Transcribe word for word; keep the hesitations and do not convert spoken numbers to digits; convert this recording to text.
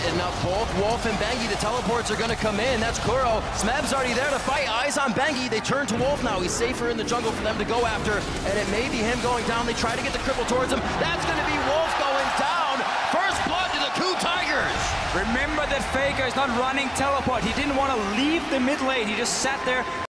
enough. Both Wolf and Bengi, the teleports are gonna come in. That's Kuro. Smeb's already there to fight. Eyes on Bengi. They turn to Wolf now. He's safer in the jungle for them to go after, and it may be him going down. They try to get the cripple towards him. That's gonna be Wolf going down. First blood to the Coup Tigers. Remember that Faker is not running teleport. He didn't want to leave the mid lane. He just sat there.